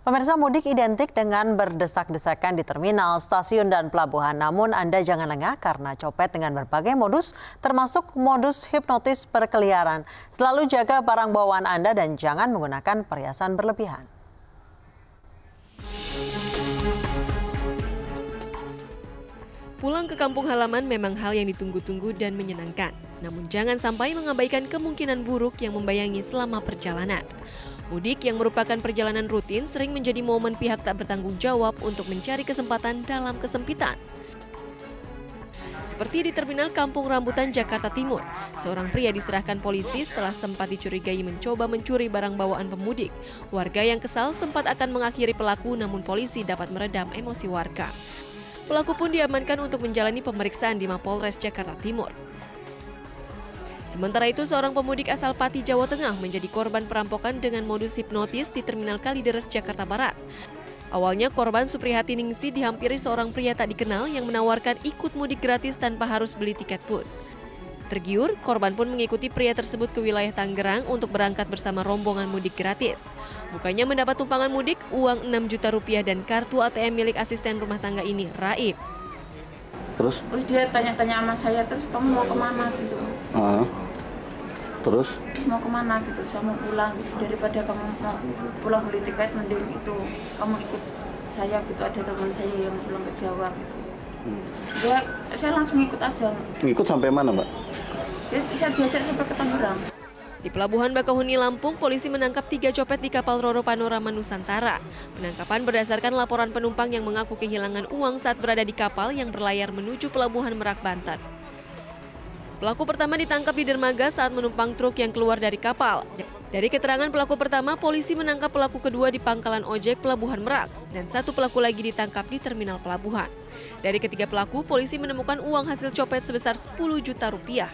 Pemirsa, mudik identik dengan berdesak-desakan di terminal, stasiun, dan pelabuhan. Namun Anda jangan lengah karena copet dengan berbagai modus, termasuk modus hipnotis berkeliaran. Selalu jaga barang bawaan Anda dan jangan menggunakan perhiasan berlebihan. Pulang ke kampung halaman memang hal yang ditunggu-tunggu dan menyenangkan. Namun jangan sampai mengabaikan kemungkinan buruk yang membayangi selama perjalanan. Mudik yang merupakan perjalanan rutin sering menjadi momen pihak tak bertanggung jawab untuk mencari kesempatan dalam kesempitan. Seperti di terminal Kampung Rambutan, Jakarta Timur, seorang pria diserahkan polisi setelah sempat dicurigai mencoba mencuri barang bawaan pemudik. Warga yang kesal sempat akan mengakhiri pelaku, namun polisi dapat meredam emosi warga. Pelaku pun diamankan untuk menjalani pemeriksaan di Mapolres Jakarta Timur. Sementara itu, seorang pemudik asal Pati, Jawa Tengah menjadi korban perampokan dengan modus hipnotis di Terminal Kalideres, Jakarta Barat. Awalnya korban Supriyati Ningsi dihampiri seorang pria tak dikenal yang menawarkan ikut mudik gratis tanpa harus beli tiket bus. Tergiur, korban pun mengikuti pria tersebut ke wilayah Tangerang untuk berangkat bersama rombongan mudik gratis. Bukannya mendapat tumpangan mudik, uang 6 juta rupiah dan kartu ATM milik asisten rumah tangga ini raib. Terus dia tanya-tanya sama saya, terus kamu mau kemana gitu. Terus Mau kemana gitu, saya mau pulang gitu. Daripada kamu mau pulang beli tiket, mending itu kamu ikut saya gitu, ada teman saya yang pulang ke Jawa gitu. Saya langsung ikut aja. Ikut sampai mana, Mbak? Ya, saya diajak sampai ke Tangerang. Di Pelabuhan Bakauheni, Lampung, polisi menangkap 3 copet di kapal Roro Panorama Nusantara. Penangkapan berdasarkan laporan penumpang yang mengaku kehilangan uang saat berada di kapal yang berlayar menuju Pelabuhan Merak, Banten. Pelaku pertama ditangkap di dermaga saat menumpang truk yang keluar dari kapal. Dari keterangan pelaku pertama, polisi menangkap pelaku kedua di pangkalan ojek Pelabuhan Merak, dan satu pelaku lagi ditangkap di terminal pelabuhan. Dari ketiga pelaku, polisi menemukan uang hasil copet sebesar 10 juta rupiah.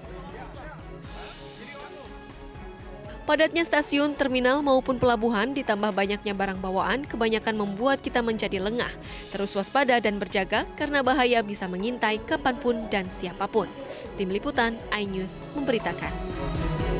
Padatnya stasiun, terminal maupun pelabuhan ditambah banyaknya barang bawaan kebanyakan membuat kita menjadi lengah. Terus waspada dan berjaga karena bahaya bisa mengintai kapanpun dan siapapun. Tim Liputan iNews memberitakan.